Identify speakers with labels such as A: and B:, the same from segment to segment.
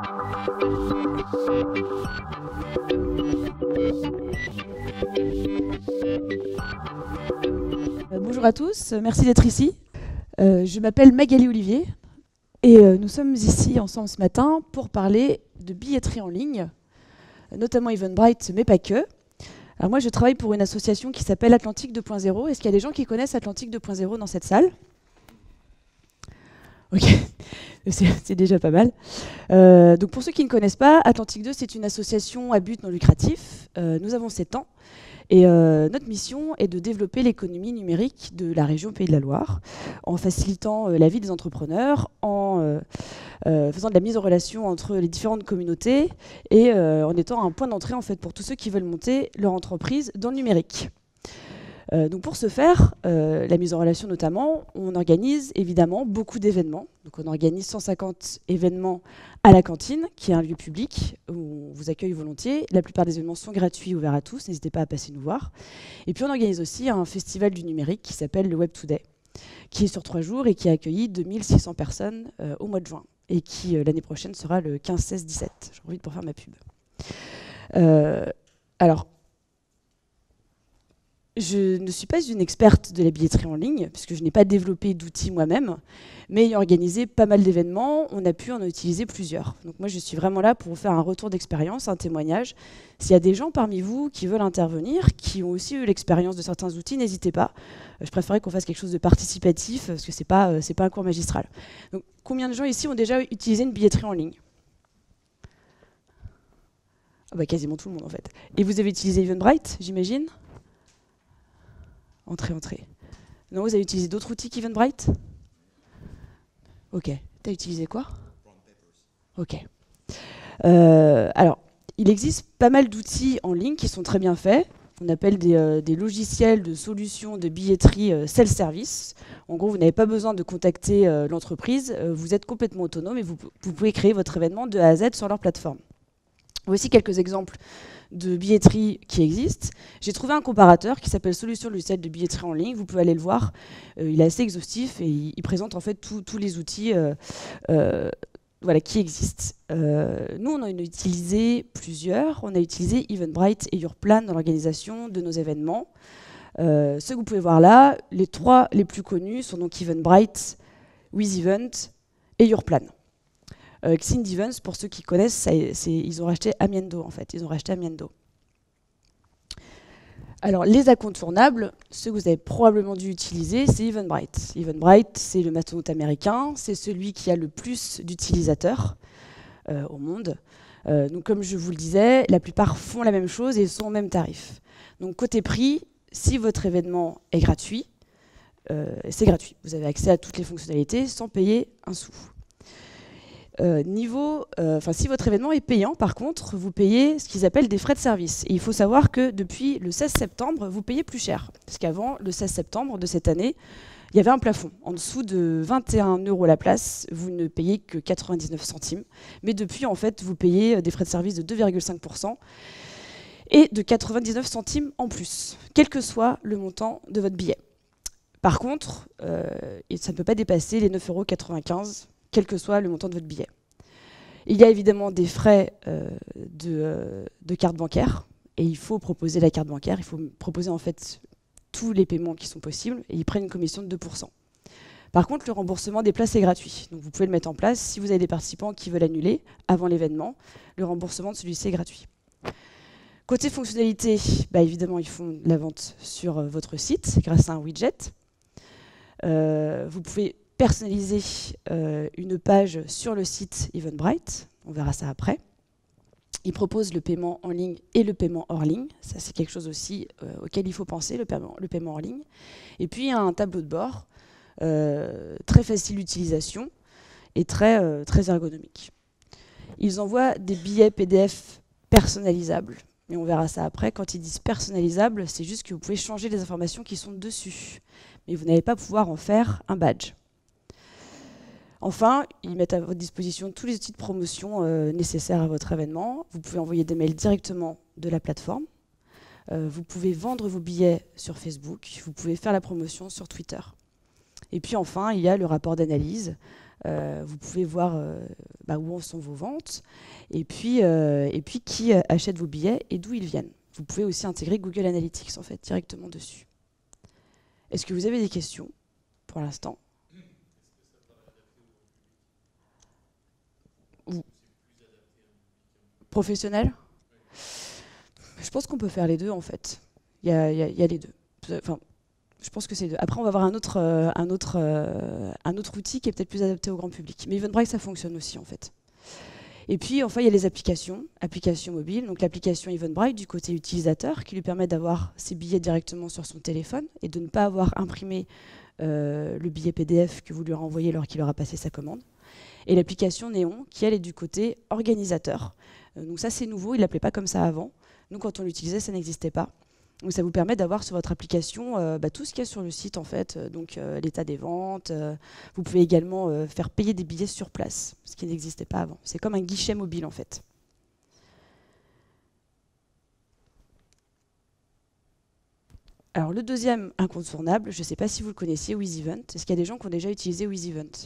A: Bonjour à tous, merci d'être ici. Je m'appelle Magali Olivier et nous sommes ici ensemble ce matin pour parler de billetterie en ligne, notamment Eventbrite, mais pas que. Alors moi, je travaille pour une association qui s'appelle Atlantique 2.0. Est-ce qu'il y a des gens qui connaissent Atlantique 2.0 dans cette salle? Ok, c'est déjà pas mal. Donc pour ceux qui ne connaissent pas, Atlantique 2, c'est une association à but non lucratif. Nous avons 7 ans. Et notre mission est de développer l'économie numérique de la région Pays de la Loire, en facilitant la vie des entrepreneurs, en faisant de la mise en relation entre les différentes communautés et en étant un point d'entrée en fait, pour tous ceux qui veulent monter leur entreprise dans le numérique. Donc pour ce faire, la mise en relation notamment, on organise évidemment beaucoup d'événements. Donc on organise 150 événements à la cantine, qui est un lieu public où on vous accueille volontiers. La plupart des événements sont gratuits, ouverts à tous, n'hésitez pas à passer nous voir. Et puis on organise aussi un festival du numérique qui s'appelle le Web Today, qui est sur 3 jours et qui a accueilli 2600 personnes au mois de juin, et qui l'année prochaine sera le 15, 16, 17. J'en profite pour faire ma pub. Alors, je ne suis pas une experte de la billetterie en ligne, puisque je n'ai pas développé d'outils moi-même, mais ayant organisé pas mal d'événements, on a pu en utiliser plusieurs. Donc moi, je suis vraiment là pour vous faire un retour d'expérience, un témoignage. S'il y a des gens parmi vous qui veulent intervenir, qui ont aussi eu l'expérience de certains outils, n'hésitez pas. Je préférerais qu'on fasse quelque chose de participatif, parce que c'est pas un cours magistral. Donc, combien de gens ici ont déjà utilisé une billetterie en ligne? Quasiment tout le monde, en fait. Et vous avez utilisé Eventbrite, j'imagine? Entrée. Non, vous avez utilisé d'autres outils qu'Eventbrite? Ok. T'as utilisé quoi? Ok. Alors, il existe pas mal d'outils en ligne qui sont très bien faits. On appelle des logiciels de solutions de billetterie self-service. En gros, vous n'avez pas besoin de contacter l'entreprise. Vous êtes complètement autonome et vous pouvez créer votre événement de A à Z sur leur plateforme. Voici quelques exemples de billetterie qui existent. J'ai trouvé un comparateur qui s'appelle Solution logicielle de billetterie en ligne. Vous pouvez aller le voir. Il est assez exhaustif et il présente en fait tous les outils qui existent. Nous, on en a utilisé plusieurs. On a utilisé Eventbrite et Yourplan dans l'organisation de nos événements. Ceux que vous pouvez voir là, les 3 les plus connus sont donc Eventbrite, WithEvent et Yourplan. Xind Events, pour ceux qui connaissent, ils ont racheté Amiendo en fait. Ils ont racheté Amiendo. Alors les incontournables, ceux que vous avez probablement dû utiliser, c'est Eventbrite. Eventbrite, c'est le mastodonte américain, c'est celui qui a le plus d'utilisateurs au monde. Donc comme je vous le disais, la plupart font la même chose et sont au même tarif. Donc côté prix, si votre événement est gratuit, c'est gratuit. Vous avez accès à toutes les fonctionnalités sans payer un sou. Si votre événement est payant, par contre, vous payez ce qu'ils appellent des frais de service. Et il faut savoir que depuis le 16 septembre, vous payez plus cher. Parce qu'avant, le 16 septembre de cette année, il y avait un plafond. En dessous de 21 € la place, vous ne payez que 99 centimes. Mais depuis, en fait, vous payez des frais de service de 2,5% et de 99 centimes en plus, quel que soit le montant de votre billet. Par contre, ça ne peut pas dépasser les 9,95 €, quel que soit le montant de votre billet. Il y a évidemment des frais de carte bancaire, et il faut proposer la carte bancaire, il faut proposer en fait tous les paiements qui sont possibles, et ils prennent une commission de 2%. Par contre, le remboursement des places est gratuit, donc vous pouvez le mettre en place. Si vous avez des participants qui veulent annuler avant l'événement, le remboursement de celui-ci est gratuit. Côté fonctionnalité, évidemment, ils font la vente sur votre site grâce à un widget. Vous pouvez personnaliser une page sur le site Eventbrite, on verra ça après. Ils proposent le paiement en ligne et le paiement hors ligne. Ça, c'est quelque chose aussi auquel il faut penser, le paiement hors ligne. Et puis, il y a un tableau de bord très facile d'utilisation et très ergonomique. Ils envoient des billets PDF personnalisables. Mais on verra ça après. Quand ils disent personnalisable, c'est juste que vous pouvez changer les informations qui sont dessus. Mais vous n'allez pas pouvoir en faire un badge. Enfin, ils mettent à votre disposition tous les outils de promotion nécessaires à votre événement. Vous pouvez envoyer des mails directement de la plateforme. Vous pouvez vendre vos billets sur Facebook. Vous pouvez faire la promotion sur Twitter. Et puis enfin, il y a le rapport d'analyse Vous pouvez voir où en sont vos ventes et puis qui achète vos billets et d'où ils viennent. Vous pouvez aussi intégrer Google Analytics en fait directement dessus. Est-ce que vous avez des questions pour l'instant? Professionnel? Je pense qu'on peut faire les deux en fait. Il y a les deux. Enfin, je pense que c'est les deux. Après, on va avoir un autre outil qui est peut-être plus adapté au grand public. Mais Eventbrite, ça fonctionne aussi en fait. Et puis, enfin, il y a les applications mobiles. Donc l'application Eventbrite du côté utilisateur qui lui permet d'avoir ses billets directement sur son téléphone et de ne pas avoir imprimé le billet PDF que vous lui renvoyez lors qu'il aura passé sa commande. Et l'application Néon qui, elle, est du côté organisateur. Donc ça, c'est nouveau, il ne l'appelait pas comme ça avant. Nous, quand on l'utilisait, ça n'existait pas. Donc ça vous permet d'avoir sur votre application tout ce qu'il y a sur le site, en fait. Donc l'état des ventes. Vous pouvez également faire payer des billets sur place, ce qui n'existait pas avant. C'est comme un guichet mobile, en fait. Alors le deuxième incontournable, je ne sais pas si vous le connaissiez, WizEvent. Est-ce qu'il y a des gens qui ont déjà utilisé WizEvent?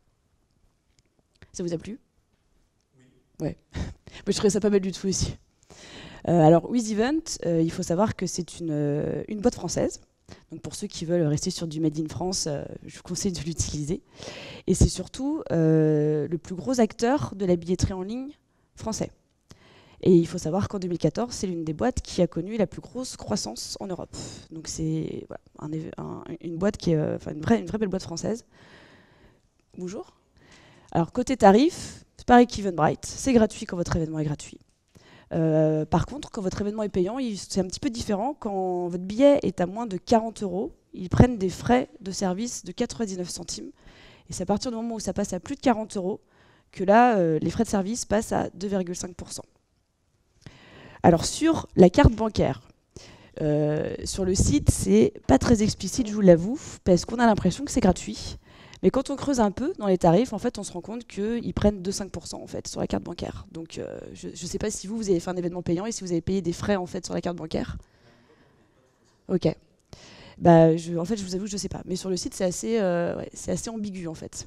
A: Ça vous a plu? Oui. Ouais. Moi, je trouvais ça pas mal du tout aussi. Alors, WizEvent, il faut savoir que c'est une boîte française. Donc, pour ceux qui veulent rester sur du Made in France, je vous conseille de l'utiliser. Et c'est surtout le plus gros acteur de la billetterie en ligne français. Et il faut savoir qu'en 2014, c'est l'une des boîtes qui a connu la plus grosse croissance en Europe. Donc, c'est voilà, une boîte qui est une vraie belle boîte française. Bonjour. Alors, côté tarif, c'est pareil qu'Eventbrite. C'est gratuit quand votre événement est gratuit. Par contre, quand votre événement est payant, c'est un petit peu différent. Quand votre billet est à moins de 40 €, ils prennent des frais de service de 99 centimes. Et c'est à partir du moment où ça passe à plus de 40 € que là, les frais de service passent à 2,5%. Alors, sur la carte bancaire, sur le site, c'est pas très explicite, je vous l'avoue, parce qu'on a l'impression que c'est gratuit. Mais quand on creuse un peu dans les tarifs, en fait, on se rend compte qu'ils prennent 2,5% en fait, sur la carte bancaire. Donc, je ne sais pas si vous avez fait un événement payant et si vous avez payé des frais en fait, sur la carte bancaire. Ok. En fait, je vous avoue, je ne sais pas. Mais sur le site, c'est assez ambigu en fait.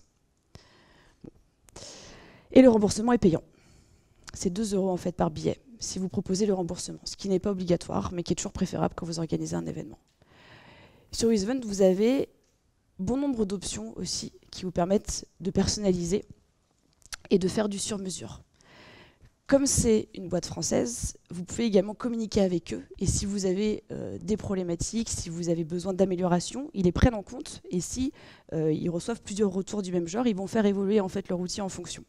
A: Et le remboursement est payant. C'est 2 € en fait, par billet, si vous proposez le remboursement, ce qui n'est pas obligatoire, mais qui est toujours préférable quand vous organisez un événement. Sur WizEvent, vous avez bon nombre d'options aussi qui vous permettent de personnaliser et de faire du sur-mesure. Comme c'est une boîte française, vous pouvez également communiquer avec eux et si vous avez des problématiques, si vous avez besoin d'amélioration, ils les prennent en compte et si ils reçoivent plusieurs retours du même genre, ils vont faire évoluer en fait leur outil en fonction.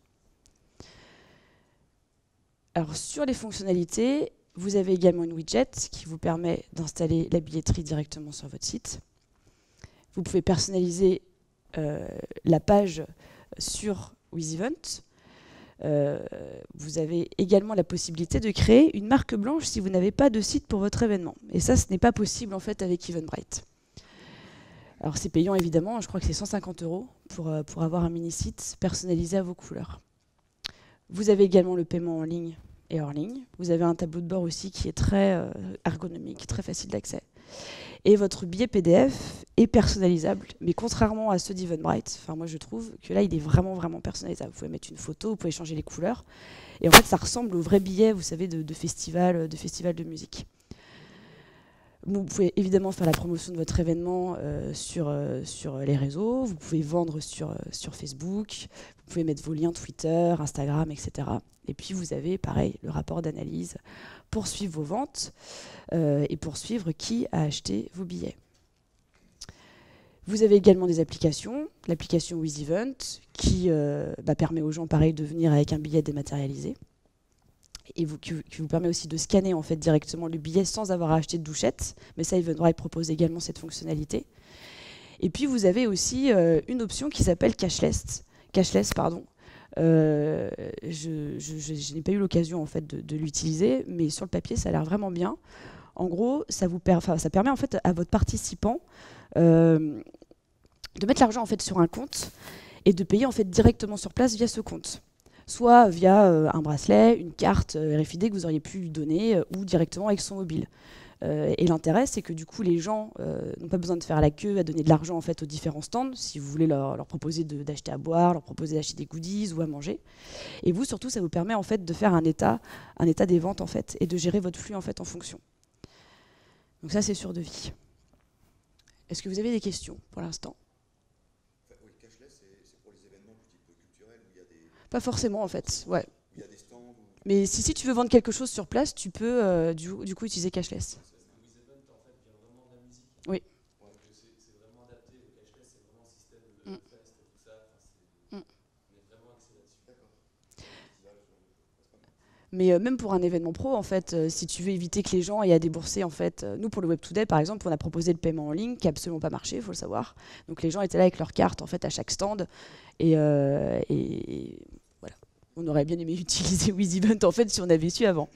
A: Alors sur les fonctionnalités, vous avez également une widget qui vous permet d'installer la billetterie directement sur votre site. Vous pouvez personnaliser la page sur WizEvent. Vous avez également la possibilité de créer une marque blanche si vous n'avez pas de site pour votre événement. Et ça, ce n'est pas possible en fait avec Eventbrite. Alors c'est payant évidemment, je crois que c'est 150 € pour avoir un mini-site personnalisé à vos couleurs. Vous avez également le paiement en ligne et hors ligne. Vous avez un tableau de bord aussi qui est très ergonomique, très facile d'accès. Et votre billet PDF est personnalisable, mais contrairement à ceux d'Eventbrite, moi je trouve que là il est vraiment personnalisable. Vous pouvez mettre une photo, vous pouvez changer les couleurs, et en fait ça ressemble au vrai billet, vous savez, de festival de musique. Vous pouvez évidemment faire la promotion de votre événement sur les réseaux, vous pouvez vendre sur Facebook, vous pouvez mettre vos liens Twitter, Instagram, etc. Et puis vous avez, pareil, le rapport d'analyse pour suivre vos ventes et pour suivre qui a acheté vos billets. Vous avez également des applications, l'application WizEvent qui permet aux gens, pareil, de venir avec un billet dématérialisé et qui vous permet aussi de scanner en fait, directement le billet sans avoir à acheter de douchette. Mais ça, Eventbrite propose également cette fonctionnalité. Et puis vous avez aussi une option qui s'appelle Cashless. Je n'ai pas eu l'occasion en fait, de l'utiliser, mais sur le papier, ça a l'air vraiment bien. En gros, ça permet en fait, à votre participant de mettre l'argent en fait, sur un compte et de payer en fait, directement sur place via ce compte. Soit via un bracelet, une carte RFID que vous auriez pu lui donner ou directement avec son mobile. Et l'intérêt, c'est que du coup, les gens n'ont pas besoin de faire la queue, à donner de l'argent en fait aux différents stands, si vous voulez leur proposer d'acheter à boire, leur proposer d'acheter des goodies ou à manger. Et vous, surtout, ça vous permet en fait de faire un état des ventes en fait, et de gérer votre flux en fait en fonction. Donc ça, c'est sur devis. Est-ce que vous avez des questions pour l'instant?
B: Oui, cashless, c'est pour les événements du type culturel où il y a des...
A: Pas forcément en fait, ouais.
B: Où il y a des stands où...
A: Mais si tu veux vendre quelque chose sur place, tu peux du coup utiliser cashless.
C: WizEvent en fait vient vraiment de la musique.
A: Oui.
C: Donc c'est vraiment adapté. Le cashless, c'est vraiment un système de
A: Mm.
C: fest et tout ça.
A: Mm.
C: On est vraiment axé là-dessus.
B: D'accord.
A: Mais même pour un événement pro, en fait, si tu veux éviter que les gens aient à débourser, en fait, nous pour le Web Today, par exemple, on a proposé le paiement en ligne qui n'a absolument pas marché, il faut le savoir. Donc les gens étaient là avec leur carte en fait à chaque stand et voilà. On aurait bien aimé utiliser WizEvent en fait si on avait su avant.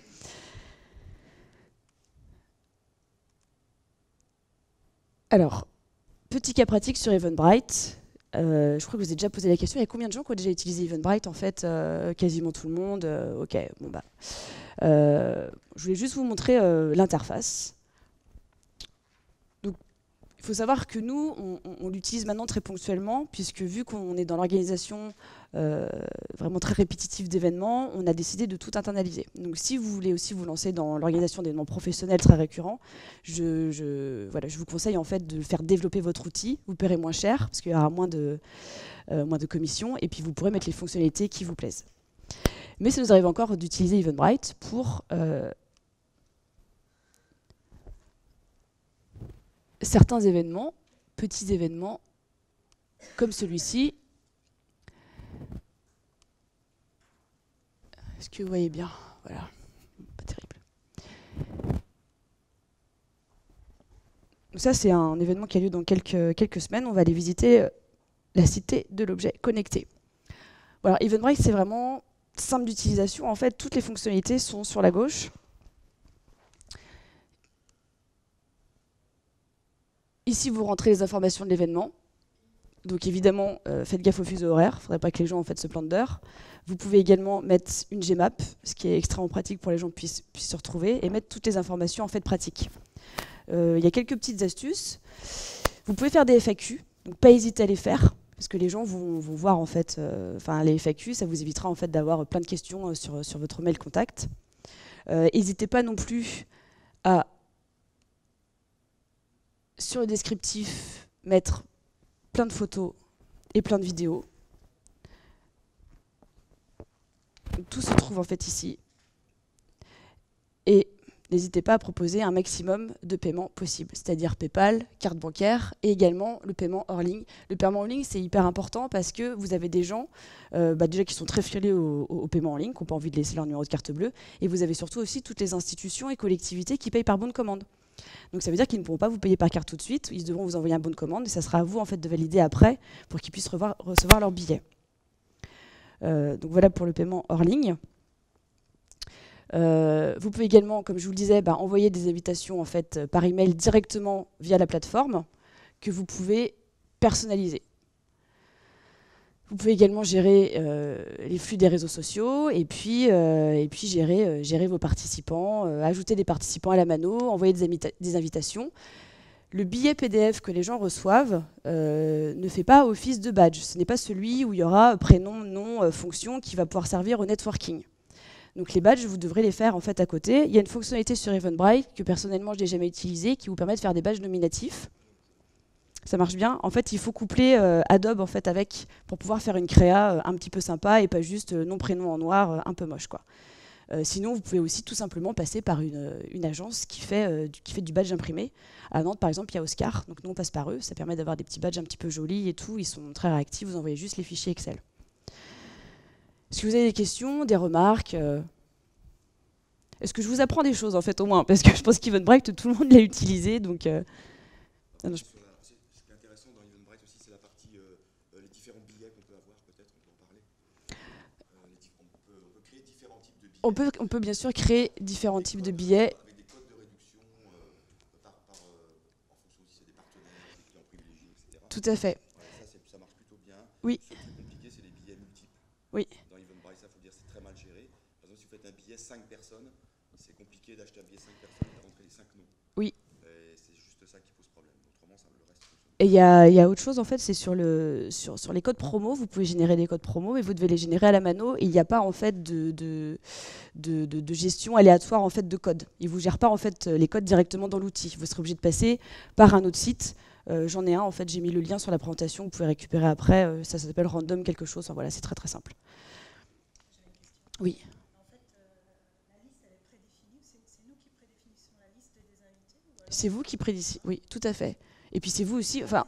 A: Alors, petit cas pratique sur Eventbrite. Je crois que vous avez déjà posé la question. Il y a combien de gens qui ont déjà utilisé Eventbrite? En fait, quasiment tout le monde. Ok, bon bah. Je voulais juste vous montrer l'interface. Donc, il faut savoir que nous, on l'utilise maintenant très ponctuellement, puisque vu qu'on est dans l'organisation vraiment très répétitive d'événements, on a décidé de tout internaliser. Donc, si vous voulez aussi vous lancer dans l'organisation d'événements professionnels très récurrents, voilà, je vous conseille en fait de faire développer votre outil. Vous paierez moins cher, parce qu'il y aura moins de commissions, et puis vous pourrez mettre les fonctionnalités qui vous plaisent. Mais ça nous arrive encore d'utiliser Eventbrite pour certains événements, petits événements, comme celui-ci. Est-ce que vous voyez bien? Voilà, pas terrible. Donc ça, c'est un événement qui a lieu dans quelques semaines. On va aller visiter la cité de l'objet connecté. Voilà, Eventbrite, c'est vraiment simple d'utilisation. En fait, toutes les fonctionnalités sont sur la gauche. Ici, vous rentrez les informations de l'événement. Donc évidemment, faites gaffe au fuseau horaire. Il ne faudrait pas que les gens en fait, se plantent d'heure. Vous pouvez également mettre une Gmap, ce qui est extrêmement pratique pour que les gens puissent se retrouver, et mettre toutes les informations en fait, pratiques. Il y a quelques petites astuces. Vous pouvez faire des FAQ, donc pas hésiter à les faire, parce que les gens vont voir en fait, les FAQ, ça vous évitera en fait d'avoir plein de questions sur votre mail contact. N'hésitez pas non plus à, sur le descriptif, mettre plein de photos et plein de vidéos. Donc, tout se trouve en fait ici. Et n'hésitez pas à proposer un maximum de paiements possibles, c'est-à-dire PayPal, carte bancaire et également le paiement hors ligne. Le paiement en ligne, c'est hyper important parce que vous avez des gens déjà qui sont très frileux au paiement en ligne, qui n'ont pas envie de laisser leur numéro de carte bleue, et vous avez surtout aussi toutes les institutions et collectivités qui payent par bon de commande. Donc ça veut dire qu'ils ne pourront pas vous payer par carte tout de suite, ils devront vous envoyer un bon de commande et ça sera à vous en fait de valider après pour qu'ils puissent recevoir leur billet. Donc voilà pour le paiement hors ligne. Vous pouvez également, comme je vous le disais, envoyer des invitations en fait, par email directement via la plateforme que vous pouvez personnaliser. Vous pouvez également gérer les flux des réseaux sociaux et puis gérer vos participants, ajouter des participants à la mano, envoyer des invitations. Le billet PDF que les gens reçoivent ne fait pas office de badge. Ce n'est pas celui où il y aura prénom, nom, fonction qui va pouvoir servir au networking. Donc les badges, vous devrez les faire en fait à côté. Il y a une fonctionnalité sur Eventbrite que personnellement je n'ai jamais utilisée qui vous permet de faire des badges nominatifs. Ça marche bien. En fait, il faut coupler Adobe en fait, avec pour pouvoir faire une créa un petit peu sympa et pas juste nom, prénom en noir, un peu moche, quoi. Sinon, vous pouvez aussi tout simplement passer par une agence qui fait du badge imprimé. À Nantes, par exemple, il y a Oscar. Donc nous, on passe par eux. Ça permet d'avoir des petits badges un petit peu jolis et tout. Ils sont très réactifs. Vous envoyez juste les fichiers Excel. Est-ce que vous avez des questions, des remarques? Est-ce que je vous apprends des choses, en fait, au moins? Parce que je pense qu'Eventbrite, tout le monde l'a utilisé. Donc,
B: Ce qui est intéressant dans Eventbrite aussi, c'est la partie, les différents billets qu'on peut avoir, peut-être, on peut en parler. On peut créer différents types de billets.
A: on peut bien sûr créer différents types de billets.
B: Avec des codes de réduction en fonction si c'est des partenaires, des clients privilégiés, etc.
A: Tout à fait.
B: Voilà, ça marche plutôt bien.
A: Oui.
B: Ce qui est compliqué, c'est les billets multiples.
A: Oui.
B: Dans Eventbrite, ça, faut dire, c'est très mal géré. Par exemple, si vous faites un billet 5 personnes, c'est compliqué d'acheter un billet 5 personnes et de rentrer les 5 noms.
A: Oui.
B: Et c'est juste ça qui pose problème. Autrement, le reste fonctionne.
A: Et il y a autre chose, en fait, c'est sur les codes promo. Vous pouvez générer des codes promo, mais vous devez les générer à la mano. Et il n'y a pas, en fait, de gestion aléatoire, en fait, de codes. Ils ne vous gèrent pas, en fait, les codes directement dans l'outil. Vous serez obligé de passer par un autre site. J'en ai un, en fait, j'ai mis le lien sur la présentation. Vous pouvez récupérer après. Ça s'appelle Random quelque chose. Enfin, voilà, c'est très, très simple. Oui. C'est vous qui prédéfinissez, oui, tout à fait. Et puis c'est vous aussi, enfin...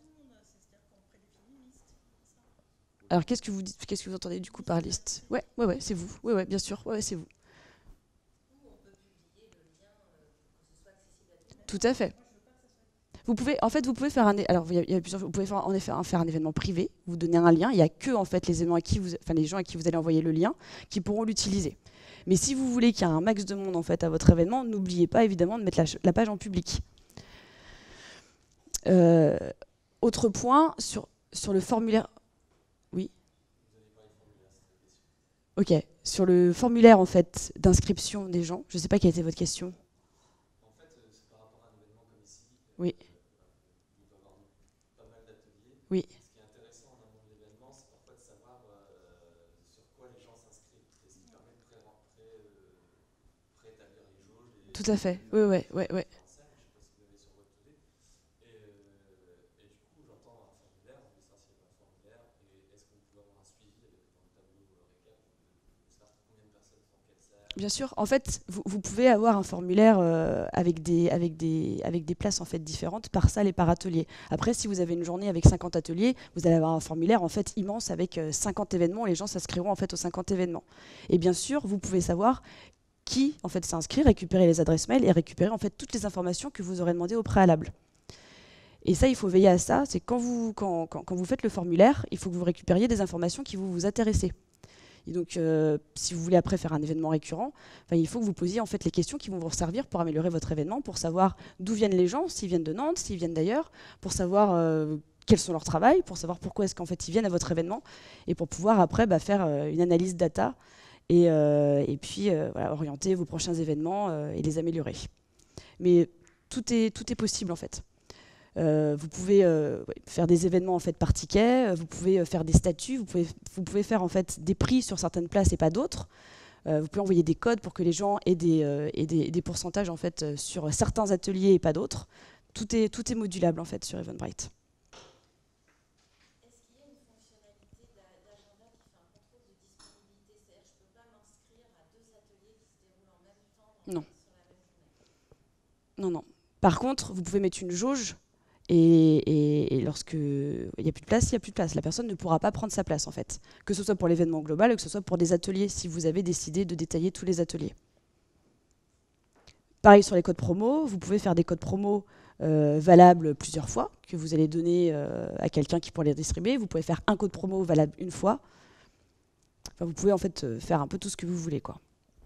A: Alors qu'est-ce que vous entendez du coup par liste? Ouais, c'est vous. Ouais, bien sûr, ouais, c'est vous. Tout à fait. Vous pouvez, en fait, vous pouvez faire alors il y a plusieurs, vous pouvez faire, en effet faire un événement privé. Vous donnez un lien. Il n'y a que en fait les événements les gens à qui vous allez envoyer le lien qui pourront l'utiliser. Mais si vous voulez qu'il y ait un max de monde en fait à votre événement, n'oubliez pas évidemment de mettre la page en public. Autre point sur le formulaire. Oui. Ok. Sur le formulaire en fait d'inscription des gens. Je ne sais pas quelle était votre question.
C: En fait, c'est par rapport à un événement comme ici.
A: Oui.
C: Il peut y avoir pas mal d'ateliers.
A: Oui.
C: Ce qui est intéressant en amont de l'événement, c'est parfois de savoir sur quoi les gens s'inscrivent. Et ce qui permet de préétablir les jauges.
A: Tout à fait. Oui.
C: Je sais pas si vous l'avez sur votre télé. Et du coup, j'entends un formulaire, on veut savoir s'il y a un formulaire, et est-ce qu'on peut avoir un suivi avec dans le tableau récap de savoir combien de personnes font quelle salle.
A: Bien sûr. En fait, vous pouvez avoir un formulaire avec des places en fait différentes par salle et par atelier. Après, si vous avez une journée avec 50 ateliers, vous allez avoir un formulaire en fait immense avec 50 événements. Les gens s'inscriront en fait aux 50 événements. Et bien sûr, vous pouvez savoir qui en fait s'inscrit, récupérer les adresses mail et récupérer en fait toutes les informations que vous aurez demandées au préalable. Et ça, il faut veiller à ça. C'est quand vous faites le formulaire, il faut que vous récupériez des informations qui vous intéressent. Et donc, si vous voulez après faire un événement récurrent, il faut que vous posiez en fait les questions qui vont vous servir pour améliorer votre événement, pour savoir d'où viennent les gens, s'ils viennent de Nantes, s'ils viennent d'ailleurs, pour savoir quels sont leurs travails, pour savoir pourquoi est-ce qu'en fait ils viennent à votre événement, et pour pouvoir après faire une analyse data et puis voilà, orienter vos prochains événements et les améliorer. Mais tout est possible en fait. Vous pouvez faire des événements en fait par ticket, vous pouvez faire des statuts, vous pouvez faire en fait des prix sur certaines places et pas d'autres. Vous pouvez envoyer des codes pour que les gens aient des pourcentages en fait sur certains ateliers et pas d'autres. Tout est modulable en fait sur Eventbrite.
D: Est-ce qu'il y a une fonctionnalité d'agenda qui fait un contrôle de disponibilité? C'est-à-dire que je ne peux pas m'inscrire à 2 ateliers qui se déroulent en même temps
A: Non.
D: sur la même journée?
A: Non. Par contre, vous pouvez mettre une jauge. Et lorsque il n'y a plus de place, il n'y a plus de place. La personne ne pourra pas prendre sa place, en fait. Que ce soit pour l'événement global ou que ce soit pour des ateliers, si vous avez décidé de détailler tous les ateliers. Pareil sur les codes promo, vous pouvez faire des codes promo valables plusieurs fois, que vous allez donner à quelqu'un qui pourra les distribuer. Vous pouvez faire un code promo valable une fois. Enfin, vous pouvez en fait faire un peu tout ce que vous voulez, quoi.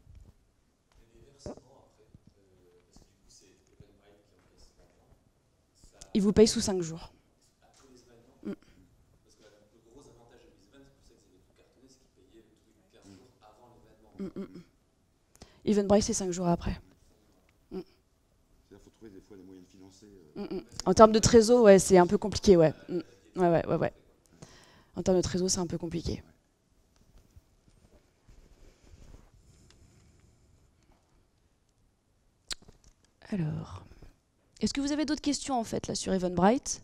A: Il vous paye sous 5 jours.
C: Parce que le gros avantage de BizEvent, c'est pour ça qu'ils avaient tout cartonné, c'est qu'ils payaient tous les 15 jours avant l'événement.
A: Eventbrite, c'est 5 jours après.
B: Il faut trouver des fois les moyens de financer.
A: En termes de trésor, ouais, c'est un peu compliqué, ouais. Ouais. En termes de trésor, c'est un peu compliqué. Alors, est-ce que vous avez d'autres questions en fait là sur Eventbrite?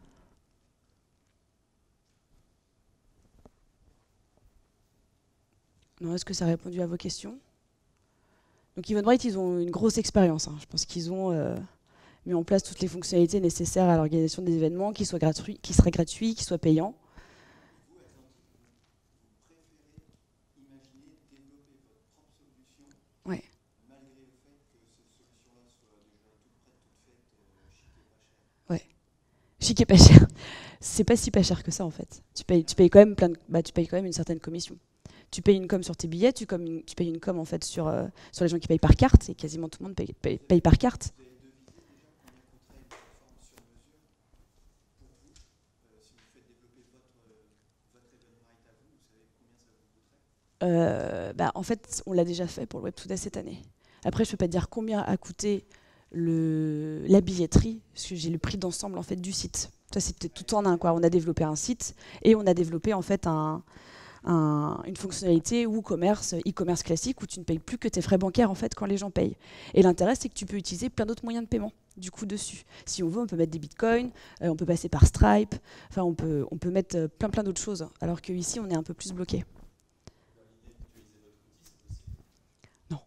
A: Non, est-ce que ça a répondu à vos questions? Donc Eventbrite, ils ont une grosse expérience. Je pense qu'ils ont mis en place toutes les fonctionnalités nécessaires à l'organisation des événements, qu'ils seraient gratuits, qu'ils soient payants.
E: Vous, Atlantique, vous préférez imaginer développer votre propre solution
A: Ouais.
E: malgré le fait que cette solution-là soit déjà toute prête, toute faite, chic et pas chère?
A: Ouais. Chic et pas cher. C'est pas si pas cher que ça en fait. Tu payes quand même tu payes quand même une certaine commission. Tu payes une com sur tes billets, tu payes une com en fait sur les gens qui payent par carte, et quasiment tout le monde paye par carte.
E: Vous avez devisé déjà combien coûterait une plateforme sur mesure pour vous? Si vous faites développer votre Eventbrite à vous, vous savez combien ça vous coûterait?
A: En fait, on l'a déjà fait pour le Web2Day cette année. Après, je peux pas te dire combien a coûté la billetterie, parce que j'ai le prix d'ensemble en fait du site. Ça, c'était tout en un, quoi. On a développé un site et on a développé en fait une fonctionnalité e-commerce classique où tu ne payes plus que tes frais bancaires en fait quand les gens payent. Et l'intérêt, c'est que tu peux utiliser plein d'autres moyens de paiement du coup dessus. Si on veut, on peut mettre des bitcoins, on peut passer par Stripe, enfin on peut mettre plein d'autres choses, alors qu'ici on est un peu plus bloqué. Non.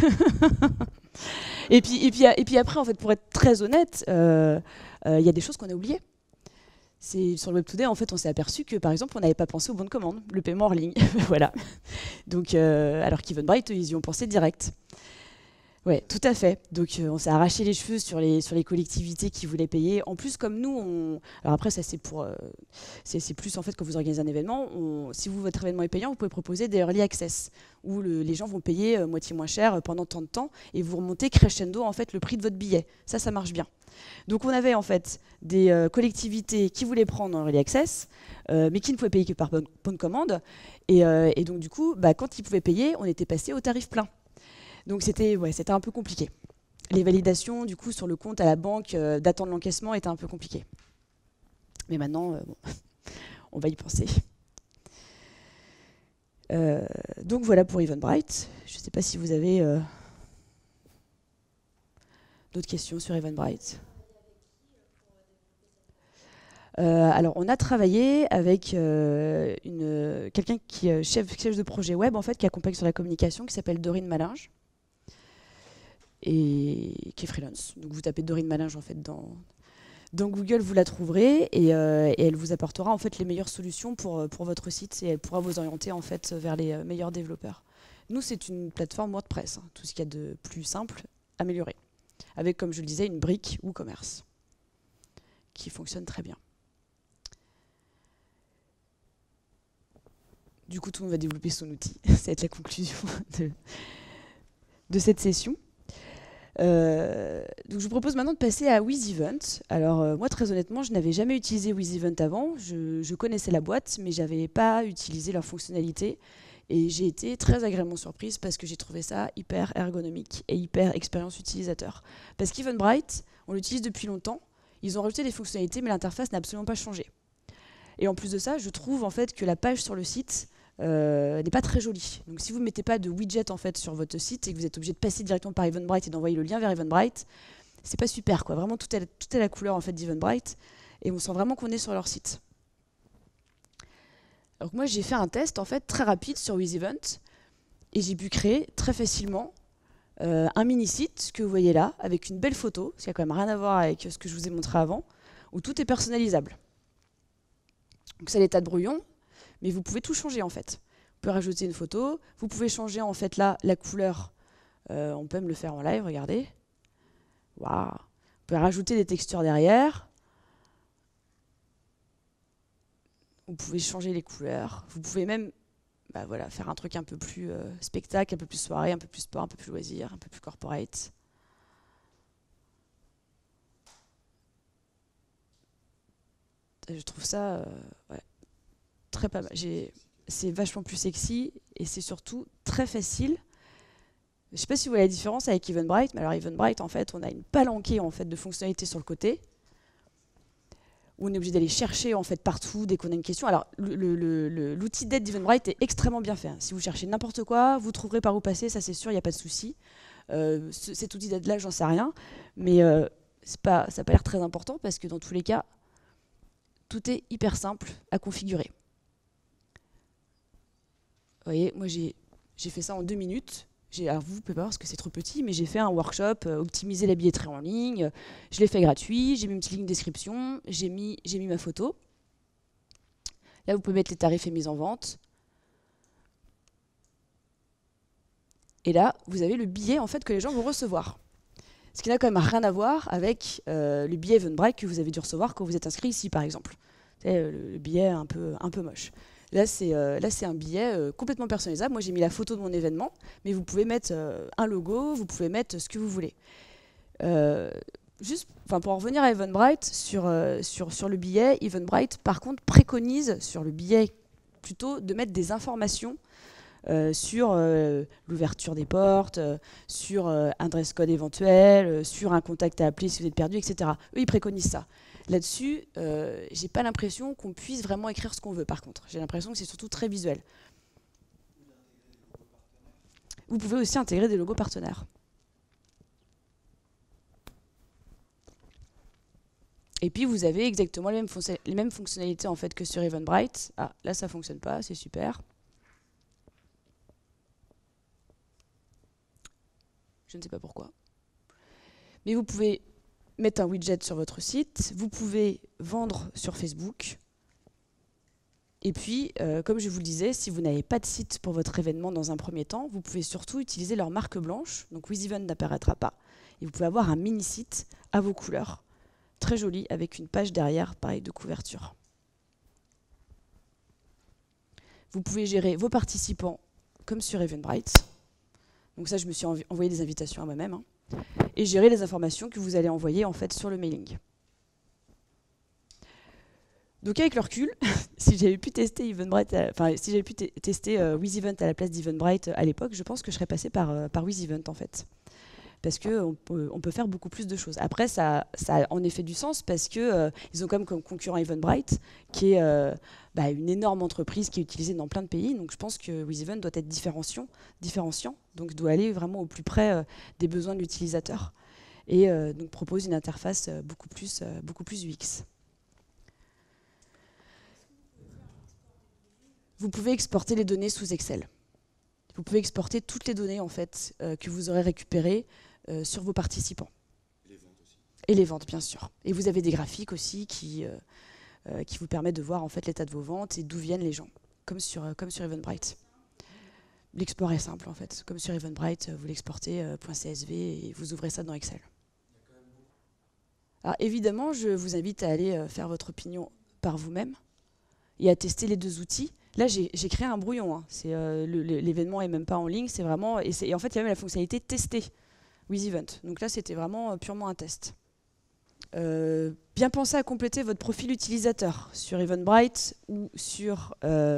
A: et puis après, en fait, pour être très honnête, y a des choses qu'on a oubliées. Sur le Web Today, en fait, on s'est aperçu que, par exemple, on n'avait pas pensé au bon de commande, le paiement hors ligne. Voilà. Donc, alors qu'Eventbrite, ils y ont pensé direct. Ouais, tout à fait. Donc, on s'est arraché les cheveux sur les collectivités qui voulaient payer. En plus, comme nous, alors après, ça c'est plus en fait quand vous organisez un événement. Si votre événement est payant, vous pouvez proposer des early access où les gens vont payer moitié moins cher pendant tant de temps et vous remontez crescendo en fait le prix de votre billet. Ça marche bien. Donc, on avait en fait des collectivités qui voulaient prendre en early access, mais qui ne pouvaient payer que par bonne commande. Et donc, du coup, quand ils pouvaient payer, on était passé au tarif plein. Donc c'était un peu compliqué. Les validations, du coup, sur le compte à la banque, d'attendre l'encaissement était un peu compliqué. Mais maintenant, on va y penser. Donc voilà pour Eventbrite. Je ne sais pas si vous avez d'autres questions sur Eventbrite. Alors, on a travaillé avec quelqu'un qui est chef de projet web, en fait, qui accompagne sur la communication, qui s'appelle Dorine Malinge, et qui est freelance. Donc, vous tapez Dorine Malinge, en fait, dans Google, vous la trouverez, et elle vous apportera, en fait, les meilleures solutions pour votre site, et elle pourra vous orienter, en fait, vers les meilleurs développeurs. Nous, c'est une plateforme WordPress, hein, tout ce qu'il y a de plus simple, amélioré, avec, comme je le disais, une brique WooCommerce, qui fonctionne très bien. Du coup, tout le monde va développer son outil. Ça va être la conclusion de cette session. Donc, je vous propose maintenant de passer à WizEvent. Alors, moi, très honnêtement, je n'avais jamais utilisé WizEvent avant. Je connaissais la boîte, mais je n'avais pas utilisé leur fonctionnalité. Et j'ai été très agréablement surprise parce que j'ai trouvé ça hyper ergonomique et hyper expérience utilisateur. Parce qu'Eventbrite, on l'utilise depuis longtemps. Ils ont rajouté des fonctionnalités, mais l'interface n'a absolument pas changé. Et en plus de ça, je trouve en fait que la page sur le site n'est pas très jolie. Donc si vous ne mettez pas de widget en fait sur votre site et que vous êtes obligé de passer directement par Eventbrite et d'envoyer le lien vers Eventbrite, c'est pas super, quoi. Vraiment, tout est la couleur en fait d'Eventbrite et on sent vraiment qu'on est sur leur site. Donc moi, j'ai fait un test en fait très rapide sur WizEvent et j'ai pu créer très facilement un mini-site que vous voyez là, avec une belle photo, ce qui a quand même rien à voir avec ce que je vous ai montré avant, où tout est personnalisable. Donc c'est l'état de brouillon, mais vous pouvez tout changer en fait. Vous pouvez rajouter une photo, vous pouvez changer en fait là la couleur. On peut même le faire en live, regardez. Waouh. Vous pouvez rajouter des textures derrière. Vous pouvez changer les couleurs. Vous pouvez même faire un truc un peu plus spectacle, un peu plus soirée, un peu plus sport, un peu plus loisir, un peu plus corporate. Je trouve ça très pas mal. C'est vachement plus sexy et c'est surtout très facile. Je ne sais pas si vous voyez la différence avec Eventbrite, mais alors Eventbrite, en fait, on a une palanquée en fait, de fonctionnalités sur le côté où on est obligé d'aller chercher en fait, partout dès qu'on a une question. Alors, l'outil d'aide d'Eventbrite est extrêmement bien fait. Si vous cherchez n'importe quoi, vous trouverez par où passer, ça c'est sûr, il n'y a pas de souci. Cet outil d'aide-là, j'en sais rien, mais ça n'a pas l'air très important parce que dans tous les cas, tout est hyper simple à configurer. Vous voyez, moi j'ai fait ça en 2 minutes. Alors vous ne pouvez pas voir parce que c'est trop petit, mais j'ai fait un workshop, optimiser la billetterie en ligne. Je l'ai fait gratuit, j'ai mis une petite ligne de description, j'ai mis ma photo. Là, vous pouvez mettre les tarifs et mise en vente. Et là, vous avez le billet en fait, que les gens vont recevoir. Ce qui n'a quand même rien à voir avec le billet Eventbrite que vous avez dû recevoir quand vous êtes inscrit ici, par exemple. C'est le billet un peu moche. Là, c'est un billet complètement personnalisable. Moi, j'ai mis la photo de mon événement, mais vous pouvez mettre un logo, vous pouvez mettre ce que vous voulez. Juste, pour en revenir à Eventbrite, sur le billet, Eventbrite, par contre, préconise sur le billet plutôt de mettre des informations sur l'ouverture des portes, sur un dress code éventuel, sur un contact à appeler si vous êtes perdu, etc. Eux, ils préconisent ça. Là-dessus, j'ai pas l'impression qu'on puisse vraiment écrire ce qu'on veut, par contre. J'ai l'impression que c'est surtout très visuel. Vous pouvez aussi intégrer des logos partenaires. Et puis vous avez exactement les mêmes fonctionnalités en fait que sur Eventbrite. Ah, là ça fonctionne pas, c'est super. Je ne sais pas pourquoi. Mais vous pouvez mettre un widget sur votre site, vous pouvez vendre sur Facebook. Et puis, comme je vous le disais, si vous n'avez pas de site pour votre événement dans un premier temps, vous pouvez surtout utiliser leur marque blanche. Donc WizEvent n'apparaîtra pas. Et vous pouvez avoir un mini-site à vos couleurs, très joli, avec une page derrière, pareil, de couverture. Vous pouvez gérer vos participants comme sur Eventbrite. Donc ça, je me suis envoyé des invitations à moi-même. Hein. Et gérer les informations que vous allez envoyer en fait sur le mailing. Donc avec le recul, si j'avais pu tester Eventbrite, si j'avais pu tester WizEvent à la place d'Eventbrite à l'époque, je pense que je serais passée par WizEvent en fait. Parce qu'on peut faire beaucoup plus de choses. Après, ça a en effet du sens parce qu'ils ont comme concurrent Eventbrite, qui est une énorme entreprise qui est utilisée dans plein de pays. Donc je pense que WizEvent doit être différenciant, donc doit aller vraiment au plus près des besoins de l'utilisateur. Et donc propose une interface beaucoup plus UX. Vous pouvez exporter les données sous Excel. Vous pouvez exporter toutes les données en fait, que vous aurez récupérées sur vos participants.
B: Les ventes aussi.
A: Et les ventes, bien sûr. Et vous avez des graphiques aussi qui vous permettent de voir en fait, l'état de vos ventes et d'où viennent les gens, comme sur Eventbrite. L'export est simple en fait. Comme sur Eventbrite, vous l'exportez .csv et vous ouvrez ça dans Excel. Alors évidemment, je vous invite à aller faire votre opinion par vous-même et à tester les deux outils. Là, j'ai créé un brouillon. Hein. L'événement n'est même pas en ligne. C'est vraiment, et en fait, il y a même la fonctionnalité tester WizEvent. Donc là, c'était vraiment purement un test. Bien penser à compléter votre profil utilisateur sur Eventbrite ou sur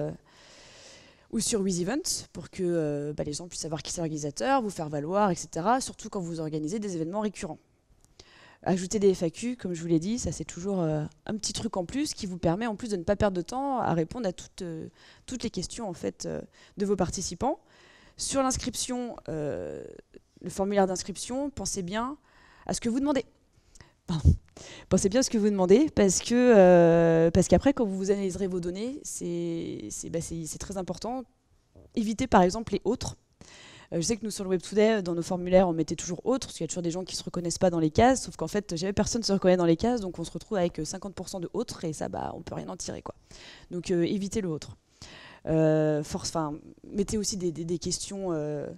A: WizEvent pour que les gens puissent savoir qui c'est l'organisateur, vous faire valoir, etc. Surtout quand vous organisez des événements récurrents. Ajouter des FAQ, comme je vous l'ai dit, ça c'est toujours un petit truc en plus qui vous permet en plus de ne pas perdre de temps à répondre à toutes les questions en fait, de vos participants. Sur l'inscription, le formulaire d'inscription, pensez bien à ce que vous demandez. Pensez bien à ce que vous demandez parce qu'après quand vous analyserez vos données, c'est très important. Évitez par exemple les autres. Je sais que nous, sur le Web Today, dans nos formulaires, on mettait toujours autres, parce qu'il y a toujours des gens qui ne se reconnaissent pas dans les cases, sauf qu'en fait, jamais personne ne se reconnaît dans les cases, donc on se retrouve avec 50% de autres, et ça, on ne peut rien en tirer, quoi. Donc, évitez le autre. Mettez aussi des questions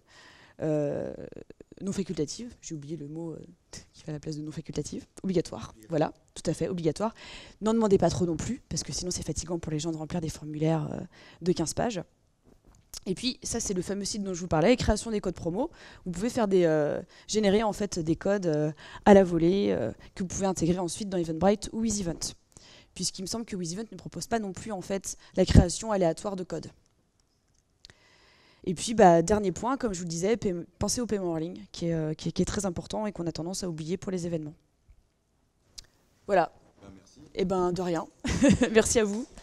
A: non facultatives. J'ai oublié le mot qui fait à la place de non facultative. Obligatoire, voilà, tout à fait, obligatoire. N'en demandez pas trop non plus, parce que sinon, c'est fatigant pour les gens de remplir des formulaires de 15 pages. Et puis, ça, c'est le fameux site dont je vous parlais, création des codes promo. Vous pouvez faire générer en fait des codes à la volée que vous pouvez intégrer ensuite dans Eventbrite ou WizEvent. Puisqu'il me semble que WizEvent ne propose pas non plus en fait la création aléatoire de codes. Et puis, dernier point, comme je vous le disais, pensez au paiement en ligne, qui est très important et qu'on a tendance à oublier pour les événements. Voilà.
B: Merci.
A: Et de rien. Merci à vous.